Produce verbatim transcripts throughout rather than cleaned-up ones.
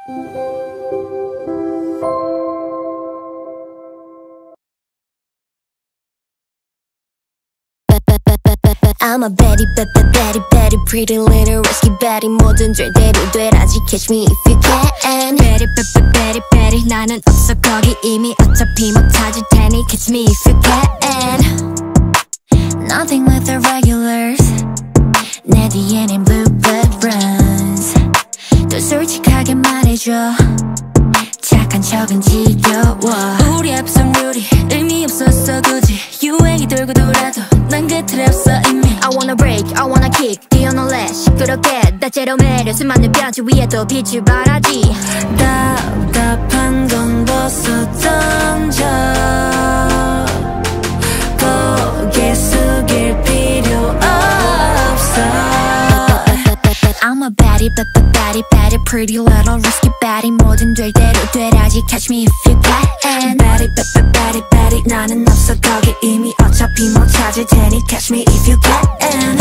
I'm a Baddie, Baddie, Baddie, Baddie, pretty little risky Baddie. 뭐든 절대로 되라지, catch me if you can. Baddie, Baddie, Baddie, Baddie, 나는 없어 거기 이미 어차피 못 찾을 테니 catch me if you can. Nothing with the regulars. 내 뒤에는 blue blood runs. 또 솔직하게 말해줘. 착한 척은 지겨워. 우리 합성률이 의미 없었어 굳이. 유행이 돌고 돌아도 난 그 틀에 없어 이미. I wanna break, I wanna kick, 뛰어놀래 시끄럽게 다채로운 매력 수많은 변치 위에 또 빛을 발하지. 답답한 건 벗어 던져. 고개 숙일 필요 없어. I'm a baddie, baddie, baddie, baddie, pretty little risky baddie. 뭐든 될 대로 되라지, catch me if you can. Baddie, baddie, baddie, baddie, 나는 없어 거기 이미 어차피 못 찾을 테니 catch me if you can.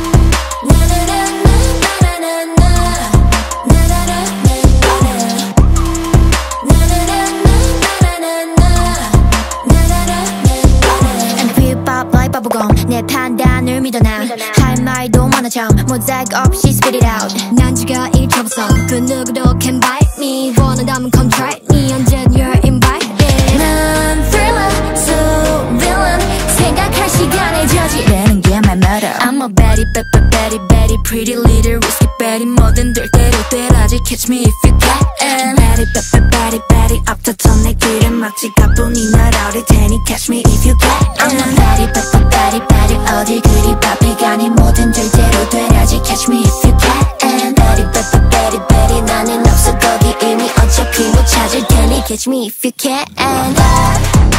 내 판단을 믿어 난 할 말도 많아 참 모자이크 없이 spit it out. 난 지가 일처럼 그 누구도 can bite me. 원한다면 come try me. 언젠 you're invited. 난 thriller, so villain. 생각할 시간에 저지르는 게 말 멀어. I'm a baddie, baddie, baddie, baddie, pretty little risky baddie. 뭐든 될 대로 되라지, catch me if you can. Baddie, baddie, baddie, baddie, 앞다퉈 내 길을 막지 가뿐히 날아올 테니 catch me if you can. I'm a baddie, baddie, baddie, baddie, 어딜 그리 바삐가니 뭐든 될 대로 되라지, catch me if you can. Baddie, baddie, baddie, baddie, 나는 없어 거기 이미 어차피 못 찾을 테니 catch me if you can.